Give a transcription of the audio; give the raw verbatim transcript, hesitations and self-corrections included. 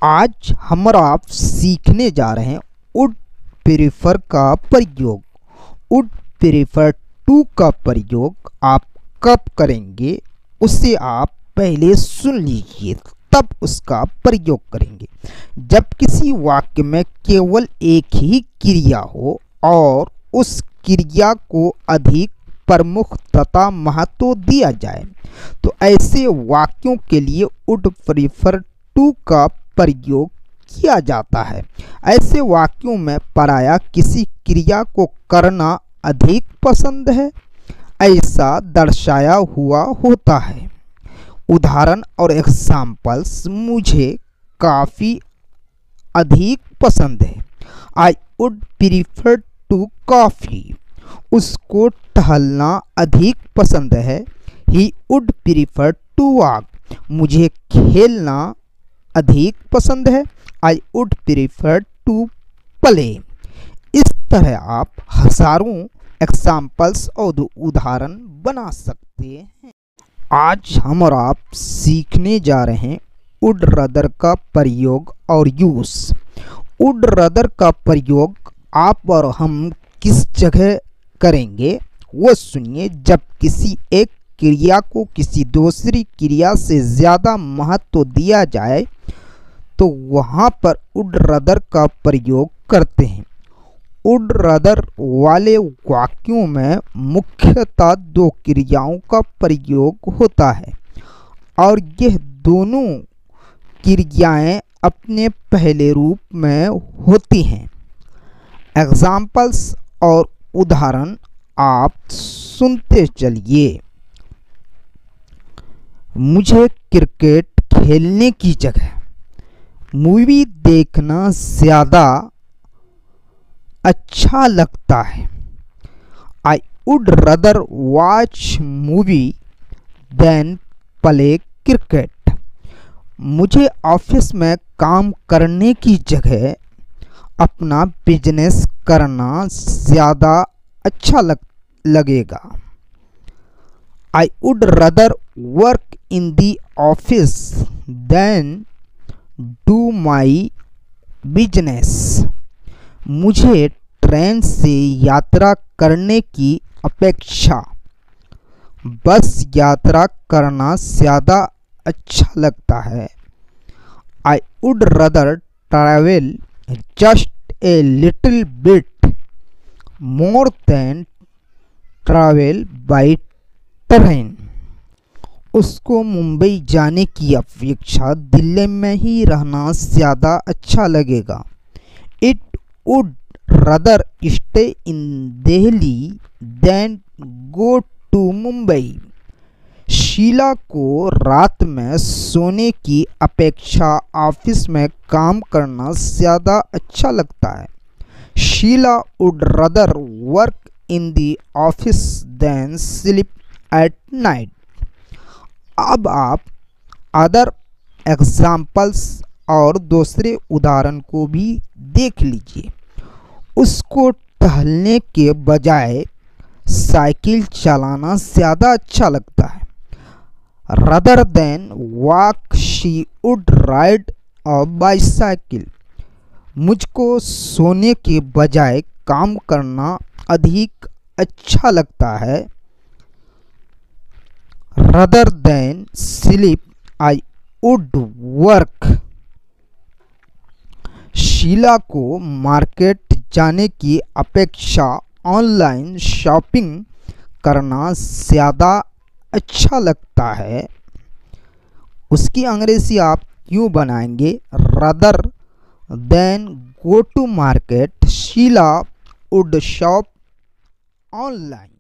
आज हम और आप सीखने जा रहे हैं वुड प्रेफर का प्रयोग। वुड प्रेफर टू का प्रयोग आप कब करेंगे उसे आप पहले सुन लीजिए, तब उसका प्रयोग करेंगे। जब किसी वाक्य में केवल एक ही क्रिया हो और उस क्रिया को अधिक प्रमुख तथा महत्व दिया जाए तो ऐसे वाक्यों के लिए वुड प्रेफर टू का प्रयोग किया जाता है। ऐसे वाक्यों में पराया किसी क्रिया को करना अधिक पसंद है, ऐसा दर्शाया हुआ होता है। उदाहरण और एग्जाम्पल्स मुझे काफ़ी अधिक पसंद है। I would prefer to coffee. उसको टहलना अधिक पसंद है। He would prefer to walk. मुझे खेलना अधिक पसंद है। I would prefer to play. इस तरह आप हजारों एग्जाम्पल्स और उदाहरण बना सकते हैं। आज हम और आप सीखने जा रहे हैं वुड रदर का प्रयोग और यूज। वुड रदर का प्रयोग आप और हम किस जगह करेंगे वो सुनिए। जब किसी एक क्रिया को किसी दूसरी क्रिया से ज़्यादा महत्व दिया जाए तो वहाँ पर वुड रदर का प्रयोग करते हैं। वुड रदर वाले वाक्यों में मुख्यतः दो क्रियाओं का प्रयोग होता है और यह दोनों क्रियाएं अपने पहले रूप में होती हैं। एग्जाम्पल्स और उदाहरण आप सुनते चलिए। मुझे क्रिकेट खेलने की जगह मूवी देखना ज़्यादा अच्छा लगता है। I would rather watch movie than play cricket. मुझे ऑफिस में काम करने की जगह अपना बिजनेस करना ज़्यादा अच्छा लग लगेगा। I would rather work in the office than do my business. मुझे ट्रेन से यात्रा करने की अपेक्षा बस यात्रा करना ज़्यादा अच्छा लगता है। I would rather travel just a little bit more than travel by train. उसको मुंबई जाने की अपेक्षा दिल्ली में ही रहना ज़्यादा अच्छा लगेगा। It would rather stay in Delhi than go to Mumbai. Sheela को रात में सोने की अपेक्षा ऑफिस में काम करना ज़्यादा अच्छा लगता है। Sheela would rather work in the office than sleep at night. अब आप अदर एग्जाम्पल्स और दूसरे उदाहरण को भी देख लीजिए। उसको टहलने के बजाय साइकिल चलाना ज़्यादा अच्छा लगता है। Rather than walk she would ride a bicycle. मुझको सोने के बजाय काम करना अधिक अच्छा लगता है। Rather than sleep, I would work. Sheila को मार्केट जाने की अपेक्षा ऑनलाइन शॉपिंग करना ज़्यादा अच्छा लगता है। उसकी अंग्रेजी आप यूँ बनाएंगे, rather than go to market, Sheila would shop online.